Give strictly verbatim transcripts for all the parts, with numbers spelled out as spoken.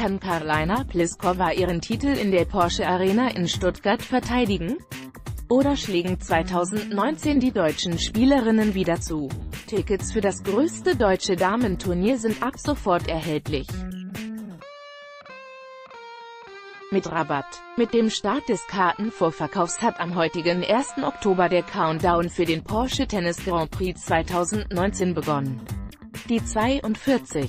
Kann Karolina Pliskova ihren Titel in der Porsche Arena in Stuttgart verteidigen? Oder schlägen zweitausendneunzehn die deutschen Spielerinnen wieder zu? Tickets für das größte deutsche Damenturnier sind ab sofort erhältlich. Mit Rabatt. Mit dem Start des Kartenvorverkaufs hat am heutigen ersten Oktober der Countdown für den Porsche Tennis Grand Prix zweitausendneunzehn begonnen. Die zweiundvierzig.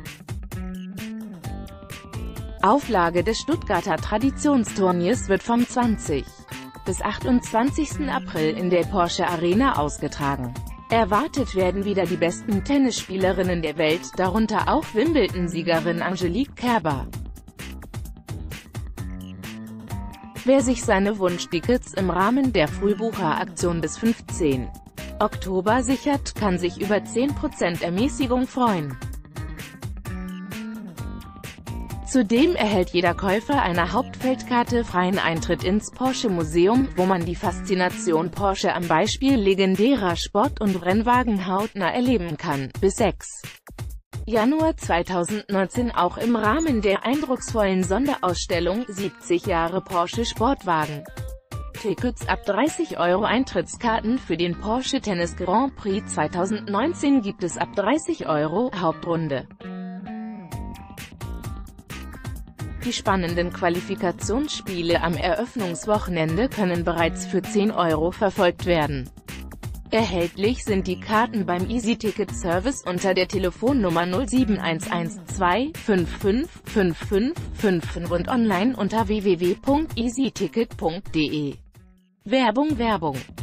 Auflage des Stuttgarter Traditionsturniers wird vom zwanzigsten bis achtundzwanzigsten April in der Porsche Arena ausgetragen. Erwartet werden wieder die besten Tennisspielerinnen der Welt, darunter auch Wimbledon-Siegerin Angelique Kerber. Wer sich seine Wunschtickets im Rahmen der Frühbucheraktion bis fünfzehnten Oktober sichert, kann sich über zehn Prozent Ermäßigung freuen. Zudem erhält jeder Käufer einer Hauptfeldkarte freien Eintritt ins Porsche Museum, wo man die Faszination Porsche am Beispiel legendärer Sport- und Rennwagen hautnah erleben kann. Bis sechsten Januar zweitausendneunzehn auch im Rahmen der eindrucksvollen Sonderausstellung siebzig Jahre Porsche Sportwagen. Tickets ab dreißig Euro. Eintrittskarten für den Porsche Tennis Grand Prix zweitausendneunzehn gibt es ab dreißig Euro. Hauptrunde. Die spannenden Qualifikationsspiele am Eröffnungswochenende können bereits für zehn Euro verfolgt werden. Erhältlich sind die Karten beim Easy-Ticket-Service unter der Telefonnummer null sieben eins eins zwei fünf fünf fünf fünf fünf fünf und online unter w w w punkt easy ticket punkt de. Werbung Werbung